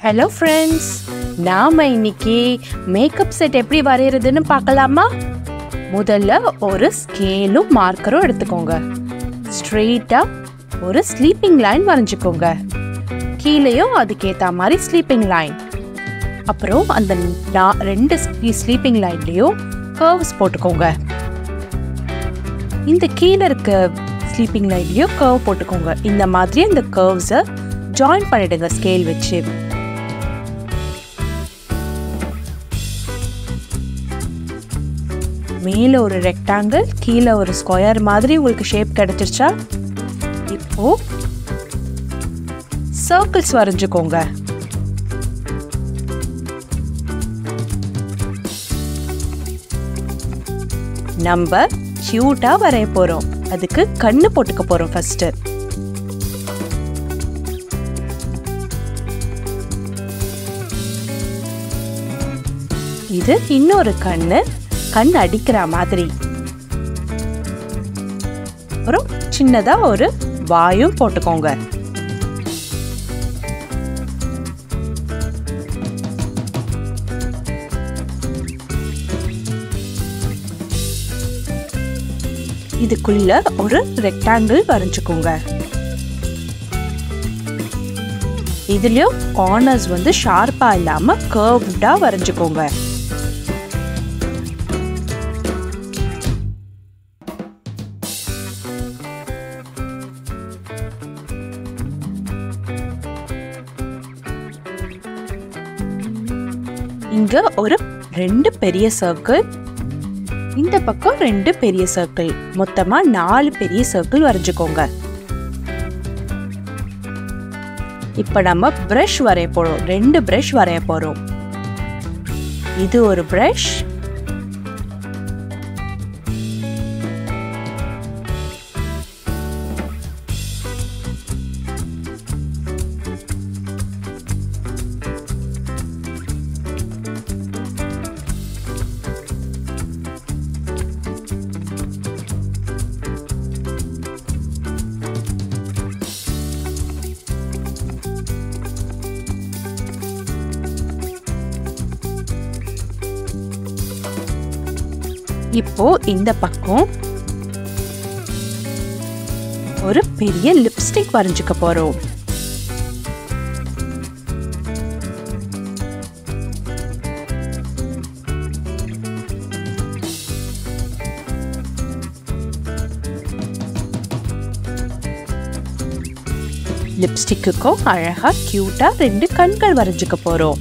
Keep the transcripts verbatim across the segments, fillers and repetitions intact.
Hello friends, நாம இன்னைக்கு makeup set எப்படி வரையறதுன்னு பார்க்கலாமா? முதல்ல ஒரு ஸ்கேலும் மார்க்கரும் எடுத்துக்கோங்க. ஸ்ட்ரெயிட்டா ஒரு ஸ்லீப்பிங் லைன் வரைஞ்சுக்கோங்க. கீழேயும் அதுக்கேற்ற மாதிரி ஸ்லீப்பிங் லைன். அப்புறம் அந்த ரெண்டு ஸ்லீப்பிங் லைன்லேயும் கர்வ்ஸ் போட்டுக்கோங்க. இந்த கீழே இருக்க ஸ்லீப்பிங் லைன்லேயும் கர்வ் போட்டுக்கோங்க. இந்த மாதிரி இந்த கர்வ்ஸை ஜாயின் பண்ணிடுங்க ஸ்கேல் வச்சு. மேலே ஒரு ரெக்டாங்கிள், கீழே ஒரு ஸ்கொயர் மாதிரி உங்களுக்கு ஷேப் கிடைச்சிருச்சா? இப்போ சர்க்கிள்ஸ் வரைஞ்சுக்கோங்க. நம்ம கியூட்டா வரைய போறோம். அதுக்கு கண்ணு போட்டுக்க போறோம் ஃபர்ஸ்ட். இது இன்னொரு கண்ணு, கண் அடிக்கிற மாதிரி. அப்புறம் சின்னதா ஒரு வாயும் போட்டுக்கோங்க. இதுக்குள்ள ஒரு ரெக்டாங்கிள் வரைஞ்சுக்கோங்க. இதுலயும் கார்னர்ஸ் வந்து ஷார்ப்பா இல்லாம கர்வ்டா வரைஞ்சுக்கோங்க. இங்க ஒரு ரெண்டு பெரிய சர்க்கிள், இந்த பக்கம் ரெண்டு பெரிய சர்க்கிள், மொத்தமா நாலு பெரிய சர்க்கிள் வரைஞ்சுக்கோங்க. இப்ப நம்ம பிரஷ் வரைய போறோம். ரெண்டு பிரஷ் வரைய போறோம். இது ஒரு பிரஷ், இப்போ இந்த பக்கம் ஒரு பெரிய லிப்ஸ்டிக் வரைஞ்சுக்க போறோம். லிப்ஸ்டிக்குக்கும் அழகா கியூட்டா ரெண்டு கண்கள் வரைஞ்சுக்க போறோம்.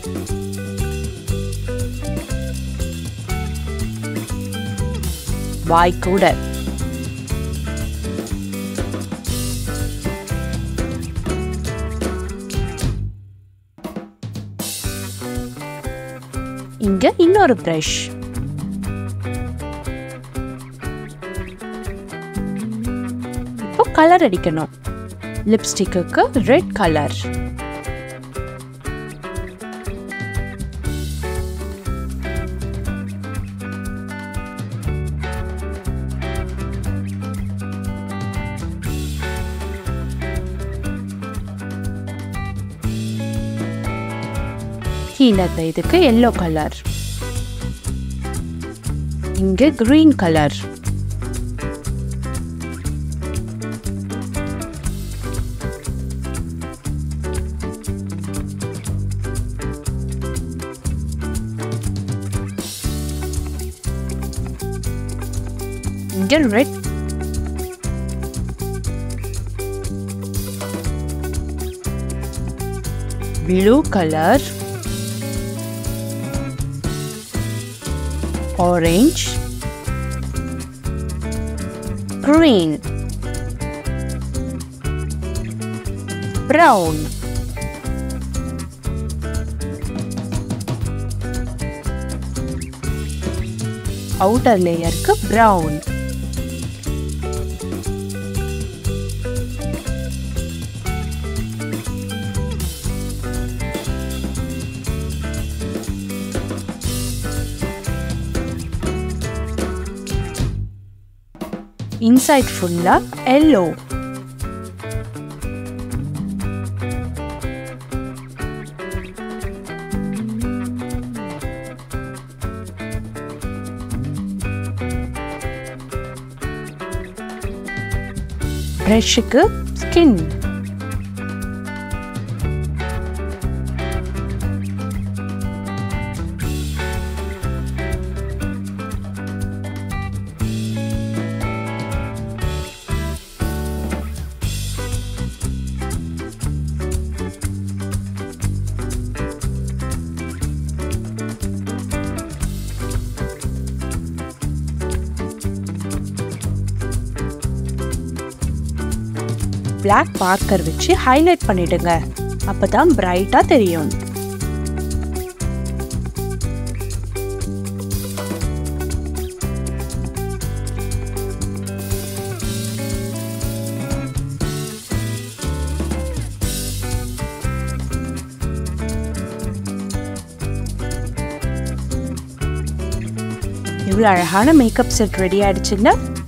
வாய் கூட. இங்க இன்னொரு பிரஷ். இப்போ கலர் அடிக்கணும். லிப்ஸ்டிக்கு ரெட் கலர். கீழே இதுக்கு எல்லோ கலர். இங்க கிரீன் கலர். இங்க red. Blue colour. Orange, green, brown, outer layer ku brown, inside fulla yellow. ப்ரஷ்க்கு ஸ்கின். Black marker வச்சு ஹைலைட் பண்ணிடுங்க. அப்பதான் பிரைட்டா தெரியும். இவ்வளவு அழகான மேக்கப் செட் ரெடி ஆயிடுச்சுங்க.